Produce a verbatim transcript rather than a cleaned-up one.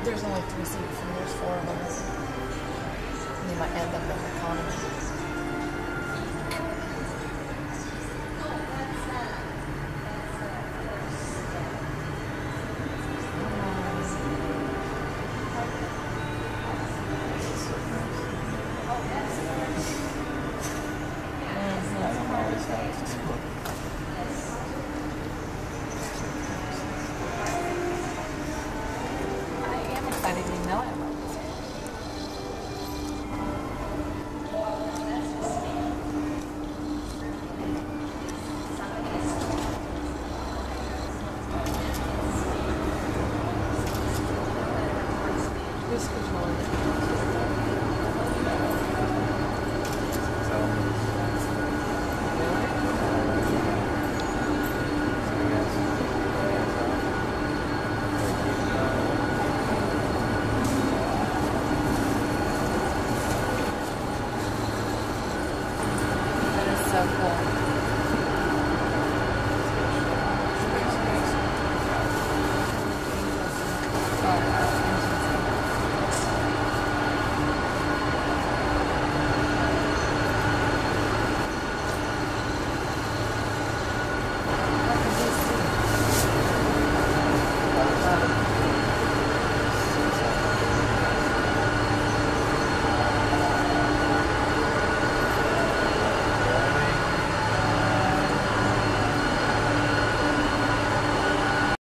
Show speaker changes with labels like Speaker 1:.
Speaker 1: there's only three seats and there's four of them. And you might end up in economy. I didn't even know it. Who's controlling it?